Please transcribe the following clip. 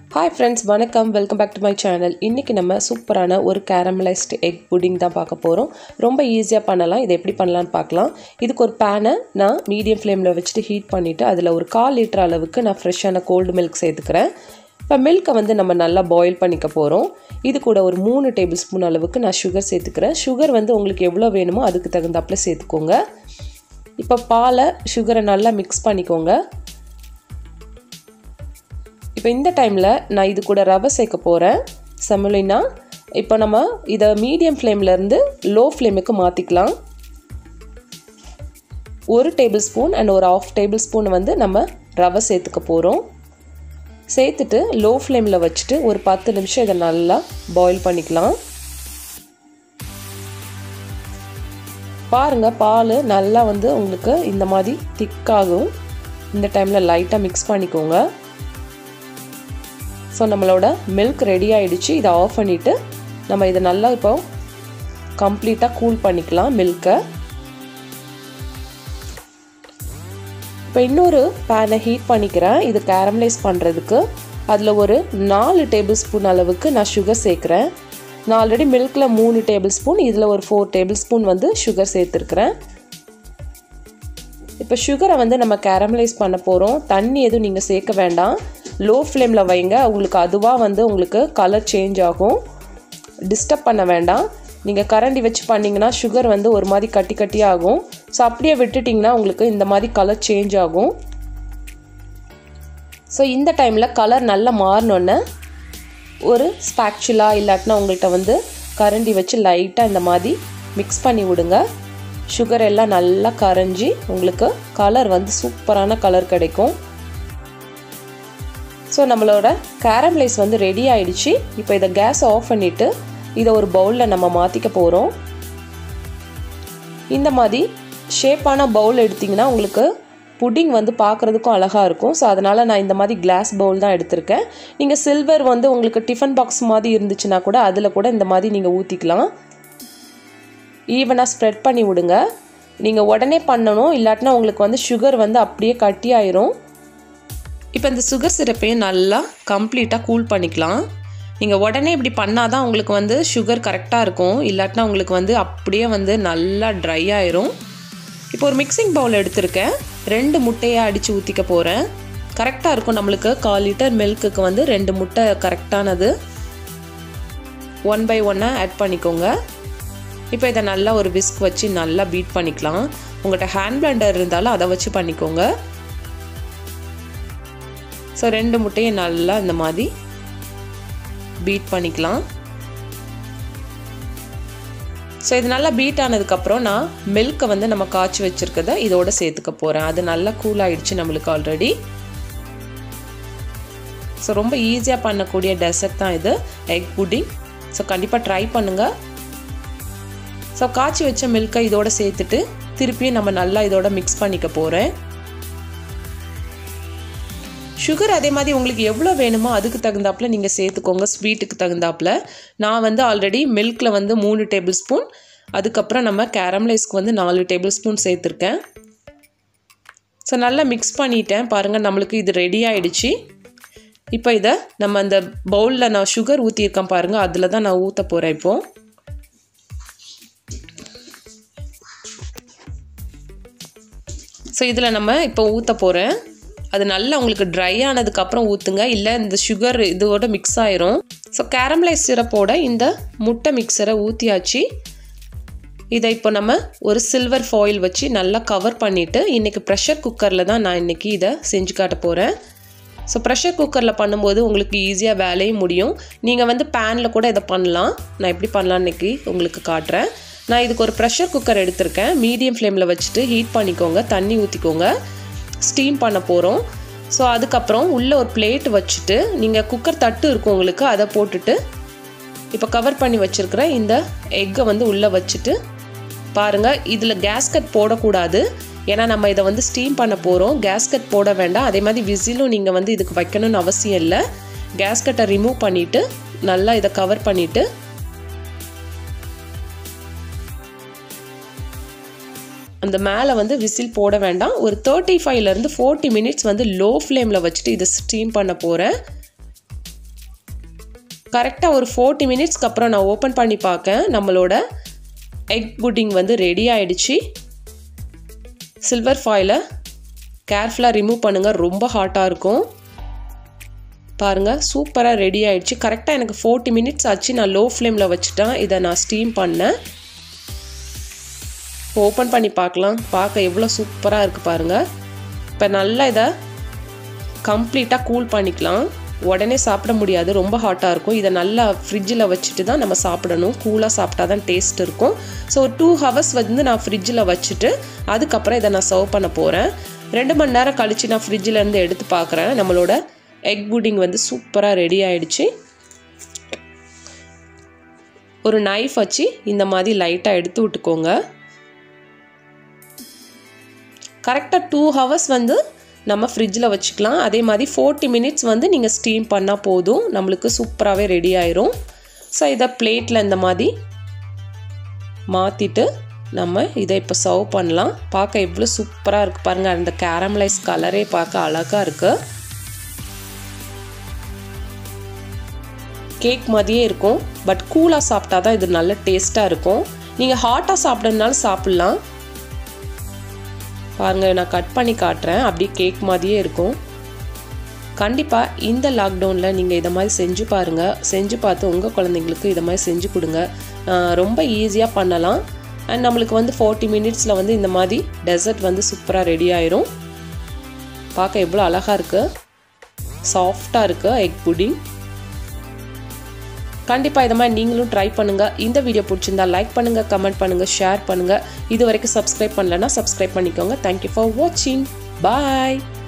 Hi friends, வணக்கம். Welcome back to my channel. இன்னைக்கு நம்ம சூப்பரான ஒரு caramelized egg pudding தான் பார்க்க போறோம். ரொம்ப ஈஸியா பண்ணலாம். இது எப்படி பண்ணலாம்னு பார்க்கலாம். இதுக்கு ஒரு pan நான் மீடியம் ஃப்ளேம்ல வச்சிட்டு ஹீட் பண்ணிட்டு அதுல ஒரு 1/4 லிட்டர் அளவுக்கு நான் ஃப்ரெஷ்ஷான கோல்ட் milk சேர்த்துக்கிறேன். இப்போ milk வந்து நம்ம நல்லா boil பண்ணிக்க போறோம். இது கூட ஒரு 3 டேபிள்ஸ்பூன் அளவுக்கு நான் sugar சேர்த்துக்கிறேன். sugar வந்து உங்களுக்கு எவ்வளவு வேணுமோ அதுக்கு தகுந்தாப்ல சேர்த்துக்கோங்க. இப்போ பாலை sugar நல்லா mix பண்ணிக்கோங்க. இப்போ இந்த டைம்ல நான் இது கூட ரவை சேர்க்க போறேன். செமலினா இப்போ நம்ம இத மீடியம் ஃப்ளேம்ல இருந்து லோ ஃப்ளேமுக்கு மாத்திக்கலாம். 1 டேபிள்ஸ்பூன் and ஒரு 1/2 டேபிள்ஸ்பூன் வந்து நம்ம ரவை சேர்த்துக்க போறோம். சேர்த்துட்டு லோ ஃப்ளேம்ல வச்சிட்டு ஒரு 10 நிமிஷம் இத நல்லா பாயில் பண்ணிக்கலாம். பாருங்க பால் நல்லா வந்து உங்களுக்கு இந்த மாதிரி திக் ஆகும். இந்த டைம்ல லைட்டா mix பண்ணிக்கோங்க. So நம்மளோட milk ரெடி ஆயிடுச்சு. இத ஆஃப் பண்ணிட்டு நம்ம இத நல்லா இப்போ கம்ப்ளீட்டா கூல் பண்ணிக்கலாம் milk-ஐ. இப்போ இன்னொரு pan ஹீட் பண்ணிக்கிறேன். இது caramelize பண்றதுக்கு. அதுல ஒரு 4 டேபிள்ஸ்பூன் அளவுக்கு நான் sugar சேர்க்கிறேன். நான் ஆல்ரெடி milk-ல 3 டேபிள்ஸ்பூன், இதுல ஒரு 4 டேபிள்ஸ்பூன் வந்து sugar சேர்த்திருக்கேன். இப்போ sugar-ஐ வந்து நம்ம caramelize பண்ண போறோம். தண்ணி எதுவும் நீங்க சேர்க்க வேண்டாம். லோ ஃப்ளேம்ல வைங்க. உங்களுக்கு அதுவா வந்து உங்களுக்கு கலர் சேஞ்ச் ஆகும். டிஸ்டர்ப் பண்ண வேண்டாம். நீங்க கரண்டி வச்சு பண்ணீங்கனா sugar வந்து ஒரு மாதிரி கட்டி கட்டி ஆகும். சோ அப்படியே விட்டுட்டீங்கனா உங்களுக்கு இந்த மாதிரி கலர் சேஞ்ச் ஆகும். சோ இந்த டைம்ல கலர் நல்லா மாறணும்னா ஒரு ஸ்பாச்சுலா இல்லனா உங்கள்ட்ட வந்து கரண்டி வச்சு லைட்டா இந்த மாதிரி mix பண்ணி விடுங்க. sugar எல்லாம் நல்லா கரஞ்சி உங்களுக்கு கலர் வந்து சூப்பரான கலர் கிடைக்கும். So நம்மளோட caramelize வந்து ரெடி ஆயிடுச்சு. இப்போ இத கேஸ் ஆஃப் பண்ணிட்டு இத ஒரு பவுல்ல நம்ம மாத்திக்க போறோம். இந்த மாதிரி ஷேப்பான பவுல் எடுத்தீங்கன்னா உங்களுக்கு புடிங் வந்து பார்க்கிறதுக்கு அழகா இருக்கும். சோ அதனால நான் இந்த மாதிரி கிளாஸ் பவுல் தான் எடுத்துர்க்கேன். நீங்க சில்வர் வந்து உங்களுக்கு டிஃபன் பாக்ஸ் மாதிரி இருந்துச்சுனா கூட அதுல கூட இந்த மாதிரி நீங்க ஊத்திக்கலாம். ஈவனா ஸ்ப்ரெட் பண்ணி விடுங்க. நீங்க உடனே பண்ணனும். இல்லாட்டனா உங்களுக்கு வந்து sugar வந்து அப்படியே கட்டி ஆயிரும். இப்போ இந்த sugar சிரப்பை நல்லா கம்ப்ளீட்டா கூல் பண்ணிக்கலாம். நீங்க உடனே இப்படி பண்ணாதான் உங்களுக்கு வந்து sugar கரெக்ட்டா இருக்கும். இல்லாட்டனா உங்களுக்கு வந்து அப்படியே வந்து நல்லா dry ஆயிரும். இப்போ ஒரு மிக்சிங் பவுல் எடுத்துர்க்கேன். 2 முட்டையை அடிச்சு ஊத்திக்க போறேன். கரெக்ட்டா இருக்கும் நமக்கு 1/4 லிட்டர் milk-க்கு வந்து 2 முட்டை கரெக்ட்டானது. 1 by 1 ஆட் பண்ணிக்கோங்க. இப்போ இத நல்லா ஒரு whisk வச்சு நல்லா பீட் பண்ணிக்கலாம். உங்கட்ட ஹேண்ட் blender இருந்தாலும் அத வச்சு பண்ணிக்கோங்க. சோ 2 முட்டையை நல்லா இந்த மாதிரி பீட் பண்ணிக்கலாம். சோ இது நல்லா பீட் ஆனதுக்கு அப்புறம் நான் milk வந்து நம்ம காய்ச்சி வச்சிருக்கத இதோட சேர்த்துக்க போறேன். அது நல்லா கூல் ஆயிடுச்சு நமக்கு ஆல்ரெடி. சோ ரொம்ப ஈஸியா பண்ணக்கூடிய டெசர்ட் தான் இது egg pudding. சோ கண்டிப்பா ட்ரை பண்ணுங்க. சோ காய்ச்சி வச்ச milk-ஐ இதோட சேர்த்துட்டு திருப்பி நம்ம நல்லா இதோட mix பண்ணிக்க போறேன். sugar அதே மாதிரி உங்களுக்கு எவ்வளவு வேணுமோ அதுக்கு தகுந்தாப்ல நீங்க சேர்த்துக்கோங்க. ஸ்வீட்டுக்கு தகுந்தாப்ல. நான் வந்து ஆல்ரெடி milk-ல வந்து 3 டேபிள்ஸ்பூன், அதுக்கு அப்புறம் நம்ம caramelize-க்கு வந்து 4 டேபிள்ஸ்பூன் சேர்த்திருக்கேன். சோ நல்லா mix பண்ணிட்டேன். பாருங்க நமக்கு இது ரெடி ஆயிடுச்சு. இப்போ இத நம்ம அந்த பவுல்ல நான் sugar ஊத்தி இருக்கேன் பாருங்க. அதுல தான் நான் ஊத்த போறேன் இப்போ. சோ இதுல நம்ம இப்போ ஊத்த போறேன். அது நல்லா உங்களுக்கு dry ஆனதுக்கு அப்புறம் ஊத்துங்க. இல்ல இந்த sugar இதோட mix ஆயிரும். சோ caramelize சிரப்போட இந்த முட்டை மிக்ஸரை ஊத்தியாச்சு. இத இப்போ நம்ம ஒரு சில்வர் foil வச்சு நல்லா கவர் பண்ணிட்டு இன்னைக்கு பிரஷர் குக்கர்ல தான் நான் இன்னைக்கு இத செஞ்சு காட்ட போறேன். சோ பிரஷர் குக்கர்ல பண்ணும்போது உங்களுக்கு ஈஸியா வேலையும் முடியும். நீங்க வந்து panல கூட இத பண்ணலாம். நான் எப்படி பண்ணலாம்னு இன்னைக்கு உங்களுக்கு காட்றேன். நான் இதுக்கு ஒரு பிரஷர் குக்கர் எடுத்துர்க்கேன். மீடியம் ஃப்ளேம்ல வச்சிட்டு ஹீட் பண்ணிக்கோங்க. தண்ணி ஊத்திக்கோங்க. ஸ்டீம் பண்ண போறோம். சோ அதுக்கு அப்புறம் உள்ள ஒரு பிளேட் வச்சிட்டு நீங்க குக்கர் தட்டு இருக்கும் உங்களுக்கு அத போட்டுட்டு இப்போ கவர் பண்ணி வச்சிருக்கிற இந்த எக்க வந்து உள்ள வச்சிட்டு பாருங்க இதுல கேஸ்கட் போட கூடாது. ஏனா நம்ம இத வந்து ஸ்டீம் பண்ண போறோம். கேஸ்கட் போட வேண்டாம். அதே மாதிரி விசிலும் நீங்க வந்து இதுக்கு வைக்கணும்னு அவசியம் இல்ல. கேஸ்கட்டை ரிமூவ் பண்ணிட்டு நல்லா இத கவர் பண்ணிட்டு அந்த மேல வந்து விசில் போட வேண்டாம். ஒரு 35 ல இருந்து 40 minutes வந்து லோ ஃப்ளேம்ல வச்சிட்டு இத ஸ்டீம் பண்ண போறேன். கரெக்டாக ஒரு 40 மினிட்ஸ்க்கு அப்புறம் நான் ஓப்பன் பண்ணி பார்க்கேன். நம்மளோட எக் புட்டிங் வந்து ரெடி ஆகிடுச்சு. சில்வர் ஃபாயிலை கேர்ஃபுல்லாக ரிமூவ் பண்ணுங்கள், ரொம்ப ஹாட்டாக இருக்கும். பாருங்கள், சூப்பராக ரெடி ஆகிடுச்சு. கரெக்டாக எனக்கு 40 மினிட்ஸ் ஆச்சு. நான் லோ ஃப்ளேமில் வச்சுட்டேன். இதை நான் ஸ்டீம் பண்ணேன். ஓப்பன் பண்ணி பார்க்கலாம். பார்க்க எவ்வளோ சூப்பராக இருக்குது பாருங்கள். இப்போ நல்லா இதை கம்ப்ளீட்டாக கூல் பண்ணிக்கலாம். உடனே சாப்பிட முடியாது, ரொம்ப ஹாட்டாக இருக்கும். இதை நல்லா ஃப்ரிட்ஜில் வச்சுட்டு தான் நம்ம சாப்பிடணும். கூலாக சாப்பிட்டா தான் டேஸ்ட் இருக்கும். ஸோ 2 ஹவர்ஸ் வந்து நான் ஃப்ரிட்ஜில் வச்சுட்டு அதுக்கப்புறம் இதை நான் சர்வ் பண்ண போகிறேன். 2 மணி நேரம் கழித்து நான் ஃப்ரிட்ஜிலேருந்து எடுத்து பார்க்குறேன். நம்மளோட எக் புட்டிங் வந்து சூப்பராக ரெடி ஆகிடுச்சு. ஒரு நைஃப் வச்சு இந்த மாதிரி லைட்டாக எடுத்து விட்டுக்கோங்க. கரெக்டாக 2 ஹவர்ஸ் வந்து நம்ம ஃப்ரிட்ஜில் வச்சுக்கலாம். அதே மாதிரி 40 மினிட்ஸ் வந்து நீங்கள் ஸ்டீம் பண்ணால் போதும், நம்மளுக்கு சூப்பராகவே ரெடி ஆயிரும். ஸோ இதை பிளேட்டில் இந்த மாதிரி மாற்றிட்டு நம்ம இதை இப்போ சர்வ் பண்ணலாம். பார்க்க எவ்வளோ சூப்பராக இருக்குது பாருங்கள். அந்த கேரமலைஸ் கலரே பார்க்க அழகாக இருக்குது. கேக் மாதிரியே இருக்கும். பட் கூலாக சாப்பிட்டா தான் இது நல்ல டேஸ்ட்டாக இருக்கும். நீங்கள் ஹாட்டாக சாப்பிட்றதுனால சாப்பிட்லாம். பாருங்கள், நான் கட் பண்ணி காட்டுறேன். அப்படியே கேக் மாதிரியே இருக்கும். கண்டிப்பாக இந்த லாக்டவுனில் நீங்கள் இதை மாதிரி செஞ்சு பாருங்கள். செஞ்சு பார்த்து உங்கள் குழந்தைங்களுக்கு இதை மாதிரி செஞ்சு கொடுங்க. ரொம்ப ஈஸியாக பண்ணலாம். அண்ட் நம்மளுக்கு வந்து 40 மினிட்ஸில் வந்து இந்த மாதிரி டெசர்ட் வந்து சூப்பராக ரெடி ஆயிரும். பார்க்க எவ்வளோ அழகாக இருக்குது, சாஃப்டாக இருக்குது எக் புட்டிங். கண்டிப்பாக இதை மாதிரி நீங்களும் ட்ரை பண்ணுங்கள். இந்த வீடியோ பிடிச்சிருந்தா லைக் பண்ணுங்கள், கமெண்ட் பண்ணுங்கள், ஷேர் பண்ணுங்கள். இது வரைக்கும் சப்ஸ்கிரைப் பண்ணலன்னா சப்ஸ்கிரைப் பண்ணிக்கோங்க. தேங்க்யூ ஃபார் வாட்சிங். பாய்.